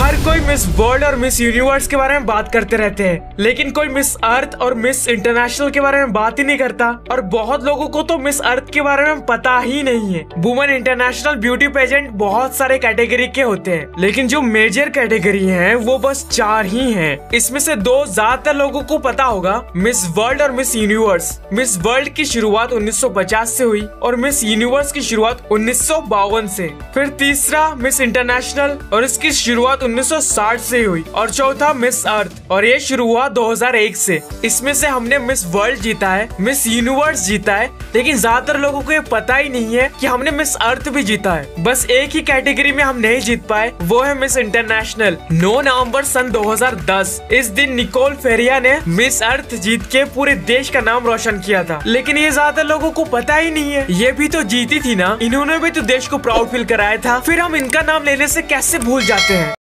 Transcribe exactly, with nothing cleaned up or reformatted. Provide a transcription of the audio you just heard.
हर कोई Miss World और Miss Universe के बारे में बात करते रहते हैं, लेकिन कोई मिस अर्थ और मिस इंटरनेशनल के बारे में बात ही नहीं करता। और बहुत लोगों को तो मिस अर्थ के बारे में पता ही नहीं है। वुमेन इंटरनेशनल ब्यूटी पेजेंट बहुत सारे कैटेगरी के होते हैं, लेकिन जो मेजर कैटेगरी हैं वो बस चार ही हैं। इसमें से दो ज्यादातर लोगों को पता होगा, मिस वर्ल्ड और मिस यूनिवर्स। मिस वर्ल्ड की शुरुआत उन्नीस सौ पचास से हुई और मिस यूनिवर्स की शुरुआत उन्नीस सौ बावन से। फिर तीसरा मिस इंटरनेशनल और इसकी शुरुआत उन्नीस सौ साठ से हुई। और चौथा मिस अर्थ और ये शुरू हुआ दो हज़ार एक से। इसमें से हमने मिस वर्ल्ड जीता है, मिस यूनिवर्स जीता है, लेकिन ज्यादातर लोगों को ये पता ही नहीं है कि हमने मिस अर्थ भी जीता है। बस एक ही कैटेगरी में हम नहीं जीत पाए, वो है मिस इंटरनेशनल। नौ नवंबर सन दो हज़ार दस इस दिन निकोल फेरिया ने मिस अर्थ जीत के पूरे देश का नाम रोशन किया था, लेकिन ये ज्यादातर लोगों को पता ही नहीं है। ये भी तो जीती थी ना, इन्होंने भी तो देश को प्राउड फील कराया था, फिर हम इनका नाम लेने से कैसे भूल जाते हैं।